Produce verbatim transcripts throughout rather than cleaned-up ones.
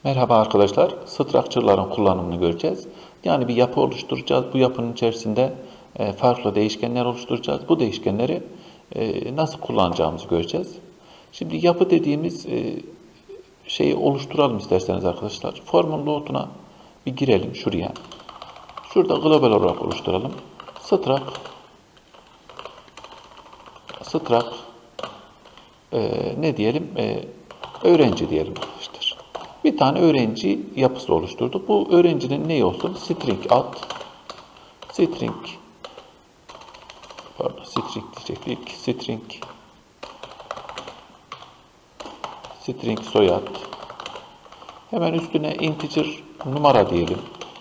Merhaba arkadaşlar, structure'ların kullanımını göreceğiz. Yani bir yapı oluşturacağız. Bu yapının içerisinde e, farklı değişkenler oluşturacağız. Bu değişkenleri e, nasıl kullanacağımızı göreceğiz. Şimdi yapı dediğimiz e, şeyi oluşturalım isterseniz arkadaşlar. Formun load'una bir girelim şuraya. Şurada global olarak oluşturalım. Struct struct e, ne diyelim? E, öğrenci diyelim arkadaşlar. Bir tane öğrenci yapısı oluşturduk. Bu öğrencinin ne olsun? String ad, string, pardon string diyecektik. String, string soyad. Hemen üstüne integer numara diyelim.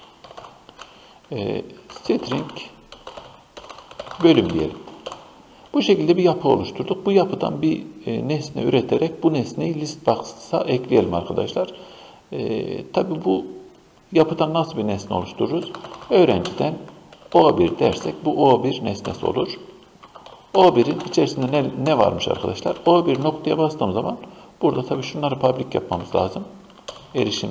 E, string bölüm diyelim. Bu şekilde bir yapı oluşturduk. Bu yapıdan bir e, nesne üreterek bu nesneyi list box'a ekleyelim arkadaşlar. E, tabii bu yapıdan nasıl bir nesne oluştururuz? Öğrenciden O bir dersek bu O bir nesnesi olur. O birin içerisinde ne, ne varmış arkadaşlar? O bir noktaya bastığım zaman burada tabii şunları public yapmamız lazım. Erişim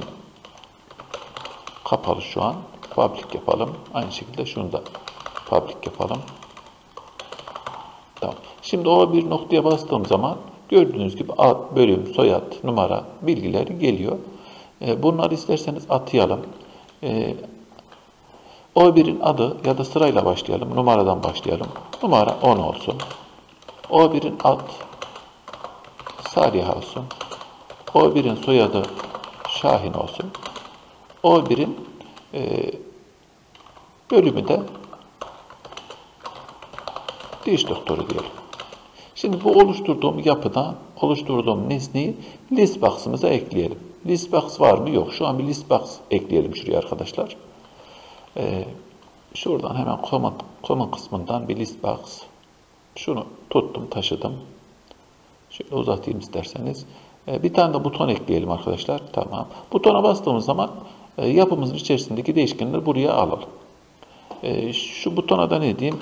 kapalı şu an. Public yapalım. Aynı şekilde şunu da public yapalım. Tamam. Şimdi O bir noktaya bastığım zaman gördüğünüz gibi ad, bölüm, soyad, numara bilgileri geliyor. Bunları isterseniz atayalım. O birin adı ya da sırayla başlayalım. Numaradan başlayalım. Numara on olsun. O birin ad Saliha olsun. O birin soyadı Şahin olsun. O birin e, bölümü de diş doktoru diyelim. Şimdi bu oluşturduğum yapıda oluşturduğum nesneyi list box'ımıza ekleyelim. List box var mı? Yok. Şu an bir list box ekleyelim şuraya arkadaşlar. Ee, şuradan hemen command, command kısmından bir list box. Şunu tuttum, taşıdım. Şöyle uzatayım isterseniz. Ee, bir tane de buton ekleyelim arkadaşlar. Tamam. Butona bastığımız zaman e, yapımızın içerisindeki değişkenleri buraya alalım. E, şu butona da ne diyeyim?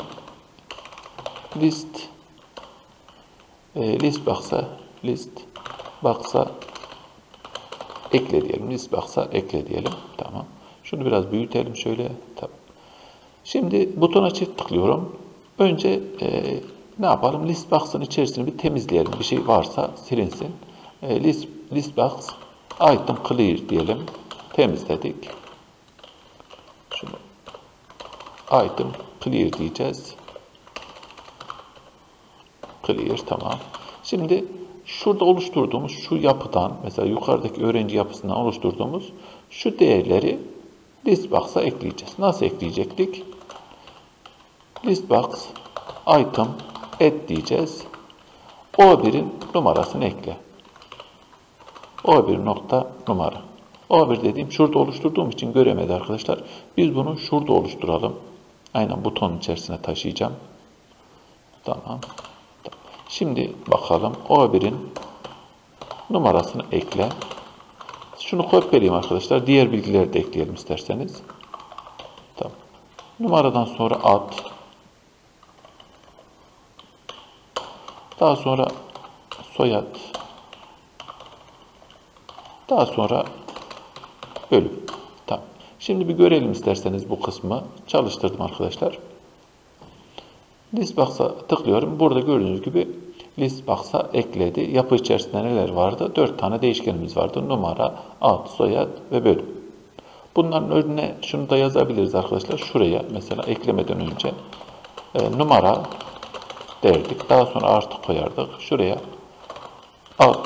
List e, list box'a list box'a ekle diyelim. List box'a ekle diyelim. Tamam. Şunu biraz büyütelim şöyle. Tamam. Şimdi butona çift tıklıyorum. Önce e, ne yapalım? List box'ın içerisini bir temizleyelim. Bir şey varsa silinsin. E, list, list box item clear diyelim. Temizledik. Şunu item clear diyeceğiz. Clear tamam. Şimdi şurada oluşturduğumuz şu yapıdan mesela yukarıdaki öğrenci yapısından oluşturduğumuz şu değerleri list box'a ekleyeceğiz. Nasıl ekleyecektik? List box item add diyeceğiz. O birin numarasını ekle. O bir nokta numara. O bir dediğim şurada oluşturduğum için göremedi arkadaşlar. Biz bunu şurada oluşturalım. Aynen butonun içerisine taşıyacağım. Tamam. Şimdi bakalım O birin numarasını ekle. Şunu kopyalayayım arkadaşlar. Diğer bilgileri de ekleyelim isterseniz. Tamam. Numaradan sonra ad. Daha sonra soyad. Daha sonra bölüm. Tamam. Şimdi bir görelim isterseniz bu kısmı. Çalıştırdım arkadaşlar. List box'a tıklıyorum. Burada gördüğünüz gibi list box'a ekledi. Yapı içerisinde neler vardı? dört tane değişkenimiz vardı. Numara, ad, soyad ve bölüm. Bunların önüne şunu da yazabiliriz arkadaşlar. Şuraya mesela eklemeden önce e, numara derdik. Daha sonra artı koyardık. Şuraya ad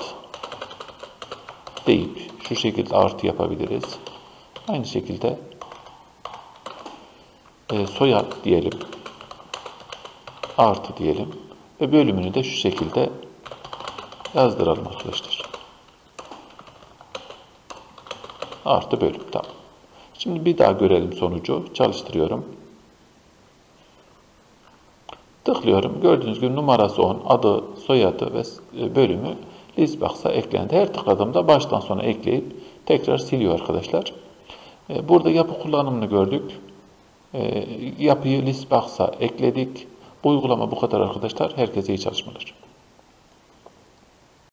deyip şu şekilde artı yapabiliriz. Aynı şekilde e, soyad diyelim. Artı diyelim. Ve bölümünü de şu şekilde yazdıralım arkadaşlar. Artı bölüm. Tamam. Şimdi bir daha görelim sonucu. Çalıştırıyorum. Tıklıyorum. Gördüğünüz gibi numarası on, adı, soyadı ve bölümü list box'a eklendi. Her tıkladığımda baştan sona ekleyip tekrar siliyor arkadaşlar. Burada yapı kullanımını gördük. Yapıyı list box'a ekledik. Bu uygulama bu kadar arkadaşlar. Herkese iyi çalışmalar.